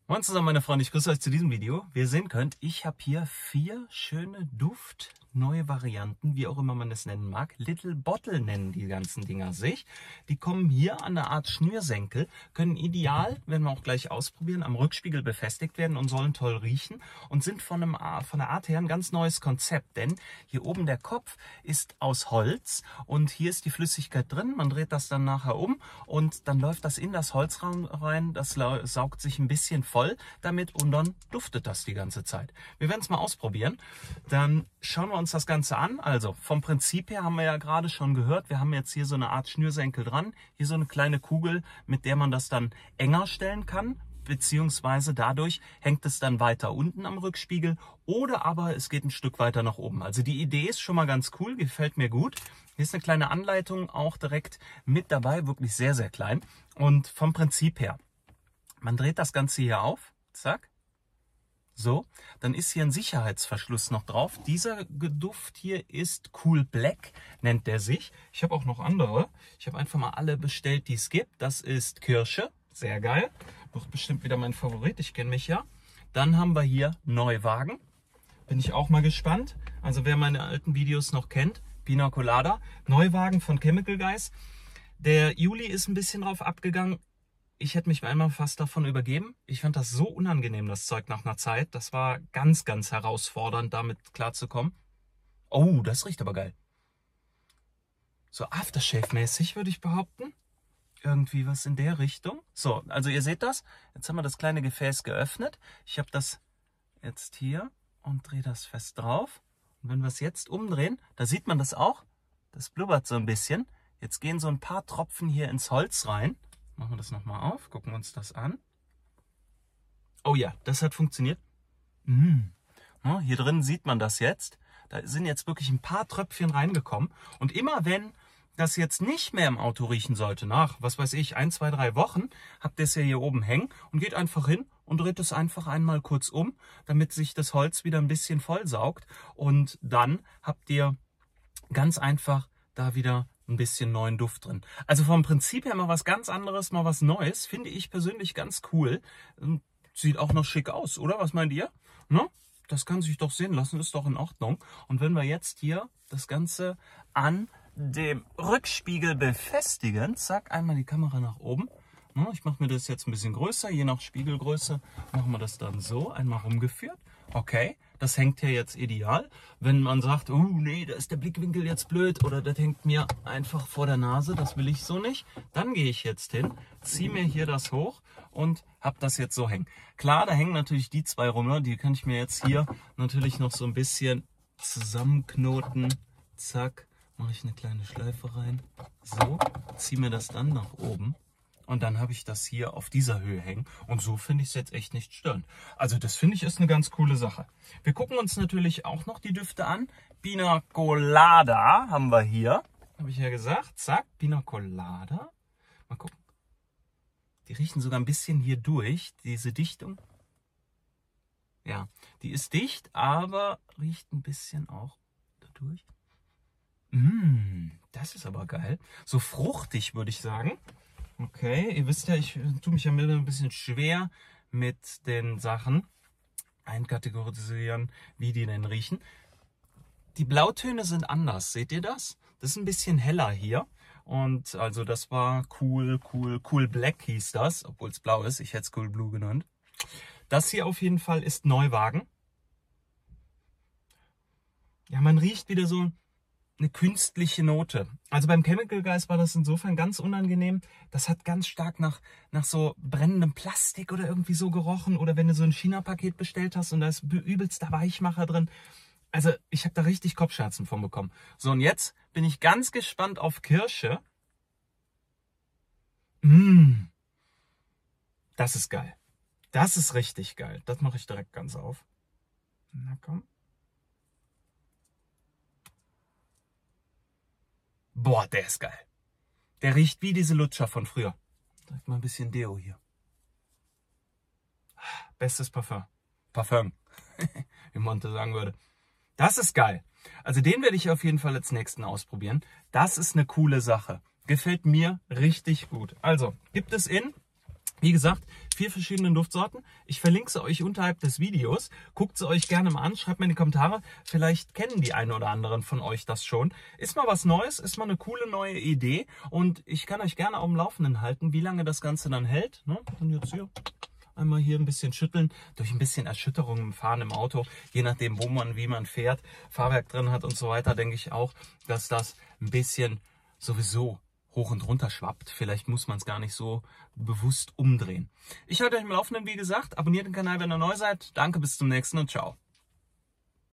Moin zusammen meine Freunde, ich grüße euch zu diesem Video. Wie ihr sehen könnt, ich habe hier 4 schöne neue Varianten, wie auch immer man es nennen mag. Little Bottle nennen die ganzen Dinger sich. Die kommen hier an eine Art Schnürsenkel, können ideal, werden wir auch gleich ausprobieren, am Rückspiegel befestigt werden und sollen toll riechen und sind von der Art her ein ganz neues Konzept, denn hier oben der Kopf ist aus Holz und hier ist die Flüssigkeit drin. Man dreht das dann nachher um und dann läuft das in das Holz rein, das saugt sich ein bisschen voll damit und dann duftet das die ganze Zeit. Wir werden es mal ausprobieren. Dann schauen wir uns das Ganze an. Also vom Prinzip her haben wir ja gerade schon gehört, wir haben jetzt hier so eine Art Schnürsenkel dran. Hier so eine kleine Kugel, mit der man das dann enger stellen kann. Beziehungsweise dadurch hängt es dann weiter unten am Rückspiegel oder aber es geht ein Stück weiter nach oben. Also die Idee ist schon mal ganz cool, gefällt mir gut. Hier ist eine kleine Anleitung auch direkt mit dabei, wirklich sehr, sehr klein. Und vom Prinzip her, man dreht das Ganze hier auf, zack, so, dann ist hier ein Sicherheitsverschluss noch drauf. Dieser Duft hier ist Cool Black, nennt der sich. Ich habe auch noch andere. Ich habe einfach mal alle bestellt, die es gibt. Das ist Kirsche, sehr geil. Wird bestimmt wieder mein Favorit, ich kenne mich ja. Dann haben wir hier Neuwagen, bin ich auch mal gespannt. Also wer meine alten Videos noch kennt, Pina Colada, Neuwagen von Chemical Guys. Der Juli ist ein bisschen drauf abgegangen. Ich hätte mich einmal fast davon übergeben. Ich fand das so unangenehm, das Zeug nach einer Zeit. Das war ganz, ganz herausfordernd, damit klarzukommen. Oh, das riecht aber geil. So Aftershave-mäßig würde ich behaupten. Irgendwie was in der Richtung. So, also ihr seht das. Jetzt haben wir das kleine Gefäß geöffnet. Ich habe das jetzt hier und drehe das fest drauf. Und wenn wir es jetzt umdrehen, da sieht man das auch. Das blubbert so ein bisschen. Jetzt gehen so ein paar Tropfen hier ins Holz rein. Machen wir das nochmal auf, gucken uns das an. Oh ja, das hat funktioniert. Hier drin sieht man das jetzt. Da sind jetzt wirklich ein paar Tröpfchen reingekommen. Und immer wenn das jetzt nicht mehr im Auto riechen sollte, nach, was weiß ich, 1, 2, 3 Wochen, habt ihr es ja hier oben hängen und geht einfach hin und dreht es einfach einmal kurz um, damit sich das Holz wieder ein bisschen vollsaugt. Und dann habt ihr ganz einfach da wieder ein bisschen neuen Duft drin. Also vom Prinzip her mal was ganz anderes, mal was Neues. Finde ich persönlich ganz cool. Sieht auch noch schick aus, oder? Was meint ihr? Ne? Das kann sich doch sehen lassen, ist doch in Ordnung. Und wenn wir jetzt hier das Ganze an dem Rückspiegel befestigen, zack, einmal die Kamera nach oben. Ich mache mir das jetzt ein bisschen größer, je nach Spiegelgröße machen wir das dann so, einmal rumgeführt. Okay, das hängt hier jetzt ideal. Wenn man sagt, oh nee, da ist der Blickwinkel jetzt blöd oder das hängt mir einfach vor der Nase, das will ich so nicht, dann gehe ich jetzt hin, ziehe mir hier das hoch und habe das jetzt so hängen. Klar, da hängen natürlich die 2 rum, die kann ich mir jetzt hier natürlich noch so ein bisschen zusammenknoten. Zack, mache ich eine kleine Schleife rein. So, ziehe mir das dann nach oben. Und dann habe ich das hier auf dieser Höhe hängen. Und so finde ich es jetzt echt nicht störend. Also das finde ich ist eine ganz coole Sache. Wir gucken uns natürlich auch noch die Düfte an. Pina Colada haben wir hier. Habe ich ja gesagt. Zack, Pina Colada. Mal gucken. Die riechen sogar ein bisschen hier durch. Diese Dichtung. Ja, die ist dicht, aber riecht ein bisschen auch dadurch. Das ist aber geil. So fruchtig würde ich sagen. Okay, ihr wisst ja, ich tue mich ja immer ein bisschen schwer mit den Sachen einkategorisieren, wie die denn riechen. Die Blautöne sind anders, seht ihr das? Das ist ein bisschen heller hier. Und also das war Cool Black hieß das, obwohl es blau ist. Ich hätte es Cool Blue genannt. Das hier auf jeden Fall ist Neuwagen. Ja, man riecht wieder so eine künstliche Note. Also beim Chemical Guys war das insofern ganz unangenehm. Das hat ganz stark nach so brennendem Plastik oder irgendwie so gerochen. Oder wenn du so ein China-Paket bestellt hast und da ist übelster Weichmacher drin. Also ich habe da richtig Kopfschmerzen von bekommen. So, und jetzt bin ich ganz gespannt auf Kirsche. Das ist geil. Das ist richtig geil. Das mache ich direkt ganz auf. Na komm. Boah, der ist geil. Der riecht wie diese Lutscher von früher. Direkt mal ein bisschen Deo hier. Bestes Parfum. Parfum, wie Monte sagen würde. Das ist geil. Also den werde ich auf jeden Fall als nächsten ausprobieren. Das ist eine coole Sache. Gefällt mir richtig gut. Also, gibt es in Wie gesagt, 4 verschiedene Duftsorten. Ich verlinke sie euch unterhalb des Videos. Guckt sie euch gerne mal an, schreibt mir in die Kommentare. Vielleicht kennen die einen oder anderen von euch das schon. Ist mal was Neues, ist mal eine coole neue Idee. Und ich kann euch gerne auf dem Laufenden halten, wie lange das Ganze dann hält. Ne? Und jetzt hier einmal hier ein bisschen schütteln. Durch ein bisschen Erschütterung im Fahren im Auto, je nachdem wie man fährt, Fahrwerk drin hat und so weiter, denke ich auch, dass das ein bisschen sowieso hoch und runter schwappt. Vielleicht muss man es gar nicht so bewusst umdrehen. Ich halte euch im Laufenden, wie gesagt. Abonniert den Kanal, wenn ihr neu seid. Danke, bis zum nächsten und ciao.